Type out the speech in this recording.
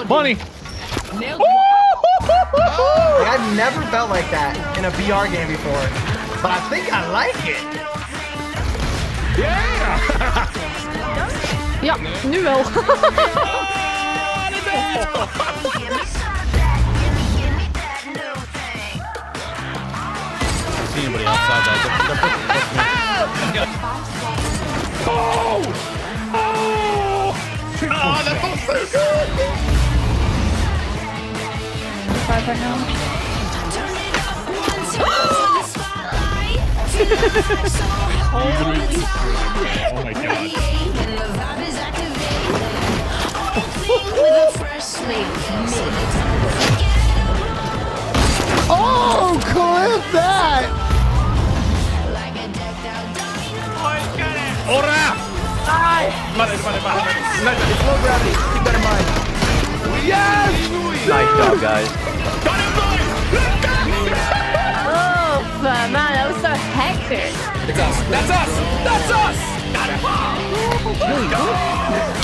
Bunny. Like, I've never felt like that in a VR game before, but I think I like it. Yeah. Ja, nu wel. See anybody outside that? Oh! Oh! Oh, that felt so good! 5 right now. Oh my god. Oh, clip that! Ora! Vale. It's low gravity. Keep that in mind. Yes! Nice job, guys. Oh, man, that was so hectic. It's us. That's us. That's us. Got it.